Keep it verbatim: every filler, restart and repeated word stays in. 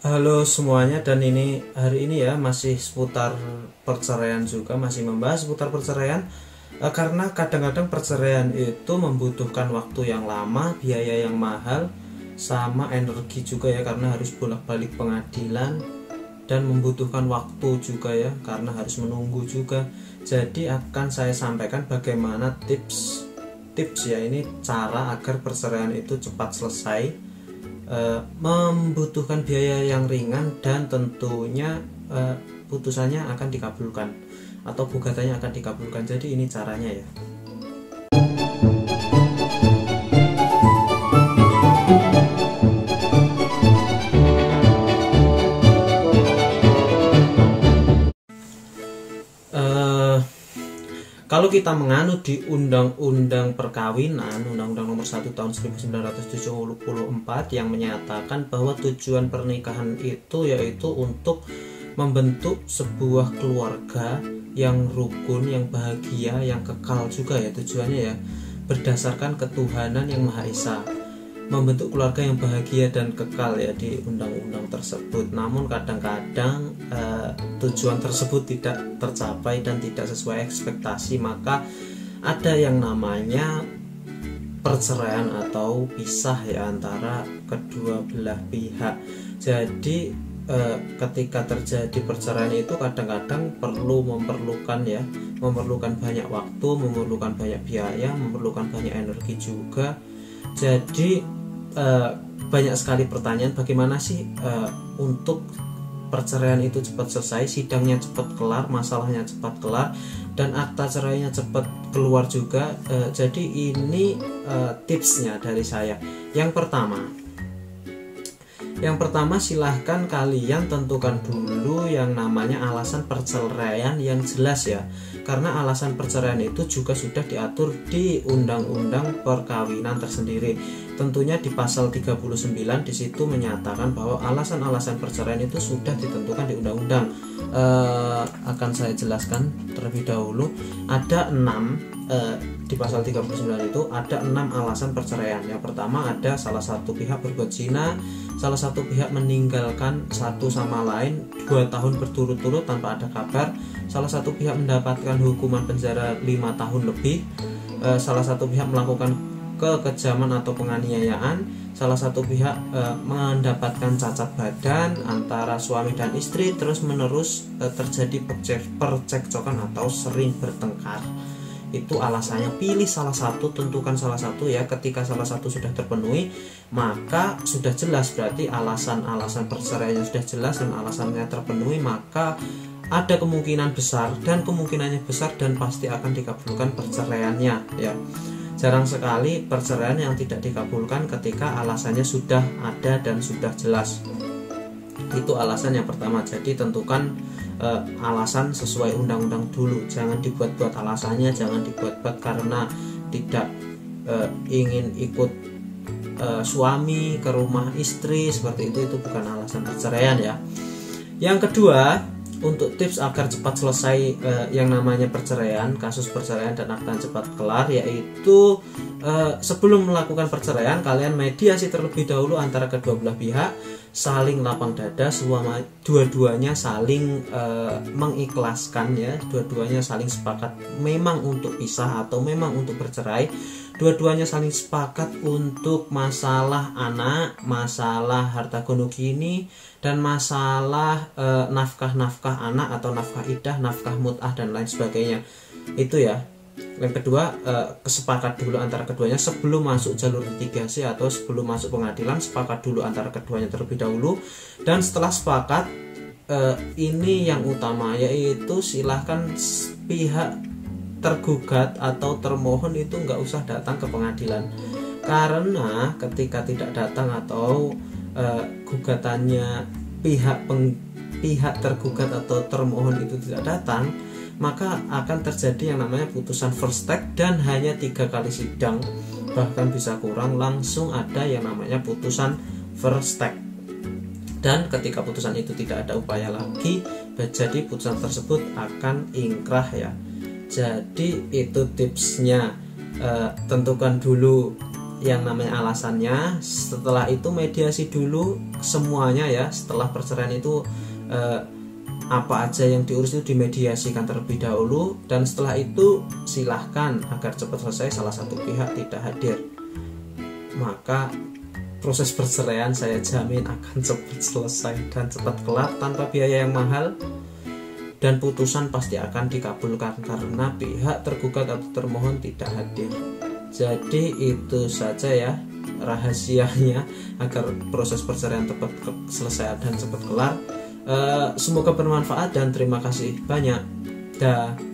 Halo semuanya, dan ini hari ini ya masih seputar perceraian juga, masih membahas seputar perceraian eh, karena kadang-kadang perceraian itu membutuhkan waktu yang lama, biaya yang mahal, sama energi juga ya, karena harus bolak-balik pengadilan dan membutuhkan waktu juga ya, karena harus menunggu juga. Jadi akan saya sampaikan bagaimana tips tips ya, ini cara agar perceraian itu cepat selesai, Uh, membutuhkan biaya yang ringan, dan tentunya uh, putusannya akan dikabulkan atau gugatannya akan dikabulkan. Jadi ini caranya ya. Uh, Kalau kita menganut di Undang-Undang Perkawinan, Undang-Undang Nomor satu Tahun seribu sembilan ratus tujuh puluh empat, yang menyatakan bahwa tujuan pernikahan itu yaitu untuk membentuk sebuah keluarga yang rukun, yang bahagia, yang kekal juga ya, tujuannya ya berdasarkan ketuhanan yang Maha Esa, membentuk keluarga yang bahagia dan kekal ya di undang-undang tersebut. Namun kadang-kadang eh, tujuan tersebut tidak tercapai dan tidak sesuai ekspektasi, maka ada yang namanya perceraian atau pisah ya antara kedua belah pihak. Jadi eh, ketika terjadi perceraian itu kadang-kadang perlu memerlukan ya, memerlukan banyak waktu, memerlukan banyak biaya, memerlukan banyak energi juga. Jadi Uh, banyak sekali pertanyaan, bagaimana sih uh, untuk perceraian itu cepat selesai, sidangnya cepat kelar, masalahnya cepat kelar, dan akta cerainya cepat keluar juga. Uh, jadi ini uh, tipsnya dari saya. Yang pertama, yang pertama silahkan kalian tentukan dulu yang namanya alasan perceraian yang jelas ya, karena alasan perceraian itu juga sudah diatur di Undang-Undang Perkawinan tersendiri. Tentunya di pasal tiga puluh sembilan di situ menyatakan bahwa alasan-alasan perceraian itu sudah ditentukan di undang-undang. E, akan saya jelaskan terlebih dahulu. Ada enam e, di pasal tiga puluh sembilan itu ada enam alasan perceraian. Yang pertama ada salah satu pihak berbuat zina, salah satu pihak meninggalkan satu sama lain dua tahun berturut-turut tanpa ada kabar, salah satu pihak mendapatkan hukuman penjara lima tahun lebih, e, salah satu pihak melakukan kekejaman atau penganiayaan, salah satu pihak e, mendapatkan cacat badan antara suami dan istri, terus menerus e, terjadi percekcokan atau sering bertengkar. Itu alasannya. Pilih salah satu, tentukan salah satu ya. Ketika salah satu sudah terpenuhi, maka sudah jelas, berarti alasan-alasan perceraiannya sudah jelas dan alasannya terpenuhi, maka ada kemungkinan besar dan kemungkinannya besar dan pasti akan dikabulkan perceraiannya ya. Jarang sekali perceraian yang tidak dikabulkan ketika alasannya sudah ada dan sudah jelas. Itu alasan yang pertama. Jadi tentukan e, alasan sesuai undang-undang dulu. Jangan dibuat-buat alasannya, jangan dibuat-buat karena tidak e, ingin ikut e, suami ke rumah istri, seperti itu. Itu bukan alasan perceraian ya. Yang kedua, untuk tips agar cepat selesai eh, yang namanya perceraian, kasus perceraian dan akta cepat kelar, yaitu eh, sebelum melakukan perceraian kalian mediasi terlebih dahulu antara kedua belah pihak, saling lapang dada, semua dua-duanya saling eh, mengikhlaskan ya, dua-duanya saling sepakat memang untuk pisah atau memang untuk bercerai. Dua-duanya saling sepakat untuk masalah anak, masalah harta gono gini, dan masalah e, nafkah-nafkah anak atau nafkah iddah, nafkah mut'ah dan lain sebagainya. Itu ya. Yang kedua, e, kesepakat dulu antara keduanya sebelum masuk jalur litigasi atau sebelum masuk pengadilan, sepakat dulu antara keduanya terlebih dahulu. Dan setelah sepakat, e, ini yang utama, yaitu silahkan pihak tergugat atau termohon itu nggak usah datang ke pengadilan, karena ketika tidak datang atau uh, gugatannya pihak peng, pihak tergugat atau termohon itu tidak datang, maka akan terjadi yang namanya putusan first take, dan hanya tiga kali sidang, bahkan bisa kurang, langsung ada yang namanya putusan first take. Dan ketika putusan itu tidak ada upaya lagi, jadi putusan tersebut akan ingkrah ya. Jadi itu tipsnya, e, tentukan dulu yang namanya alasannya. Setelah itu mediasi dulu semuanya ya. Setelah perceraian itu eh, apa aja yang diurus itu dimediasikan terlebih dahulu, dan setelah itu silahkan agar cepat selesai salah satu pihak tidak hadir. Maka proses perceraian saya jamin akan cepat selesai dan cepat kelar tanpa biaya yang mahal, dan putusan pasti akan dikabulkan karena pihak tergugat atau termohon tidak hadir. Jadi itu saja ya rahasianya agar proses perceraian cepat selesai dan cepat kelar. Uh, semoga bermanfaat dan terima kasih banyak. Dah.